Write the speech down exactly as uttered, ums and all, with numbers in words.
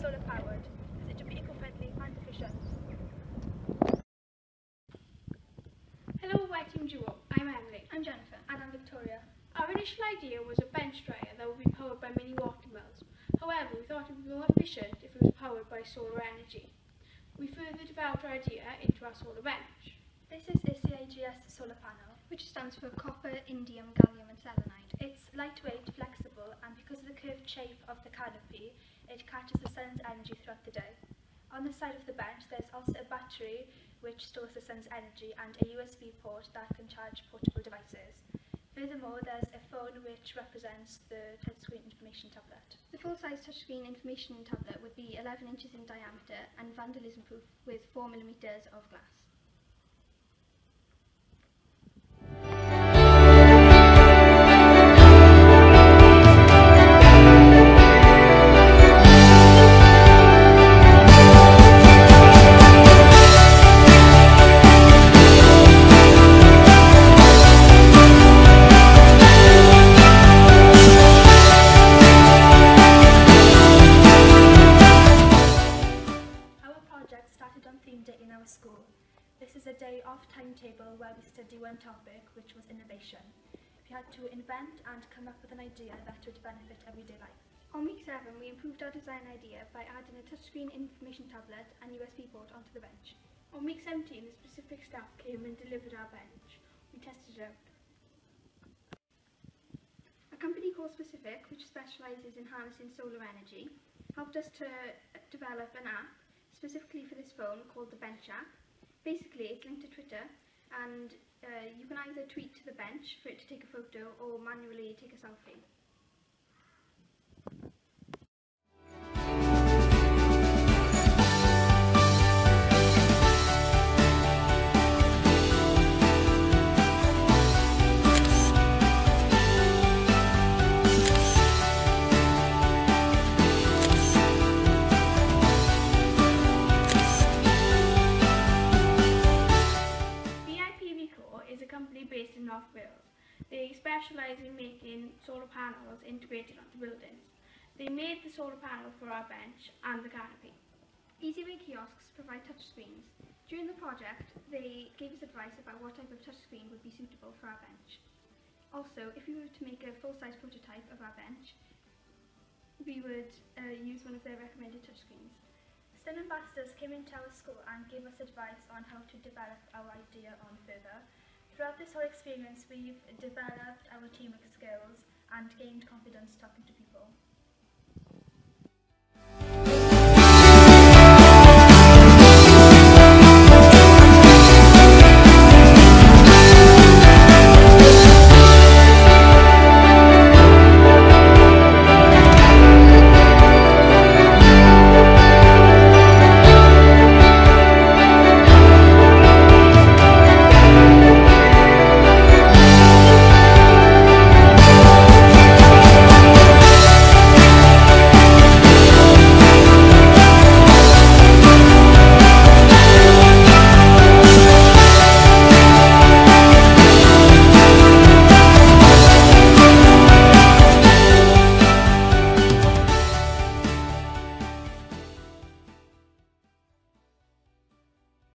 solar powered, as it to be eco-friendly and efficient. Hello, my team Jewell. I'm Emily. I'm Jennifer. And I'm Victoria. Our initial idea was a bench dryer that would be powered by mini water mills. However, we thought it would be more efficient if it was powered by solar energy. We further developed our idea into our solar bench. This is a C I G S solar panel, which stands for copper, indium, gallium and selenide. It's lightweight, flexible, and because of the curved shape of the canopy, it catches the sun's energy throughout the day. On the side of the bench, there's also a battery which stores the sun's energy and a U S B port that can charge portable devices. Furthermore, there's a phone which represents the touchscreen information tablet. The full-size touchscreen information tablet would be eleven inches in diameter and vandalism proof with four millimeters of glass. Started on theme day in our school. This is a day off timetable where we study one topic, which was innovation. We had to invent and come up with an idea that would benefit everyday life. On week seven, we improved our design idea by adding a touchscreen information tablet and U S B port onto the bench. On week seventeen, the specific staff came and delivered our bench. We tested it out. A company called Specific, which specialises in harnessing solar energy, helped us to develop an app specifically for this phone called the Bench app. Basically, it's linked to Twitter, and uh, you can either tweet to the bench for it to take a photo or manually take a selfie. Based in North Wales. They specialise in making solar panels integrated onto buildings. They made the solar panel for our bench and the canopy. EasyWay kiosks provide touchscreens. During the project, they gave us advice about what type of touchscreen would be suitable for our bench. Also, if we were to make a full-size prototype of our bench, we would uh, use one of their recommended touchscreens. Some ambassadors came into our school and gave us advice on how to develop our idea on further. Throughout this whole experience, we've developed our teamwork skills and gained confidence talking to people.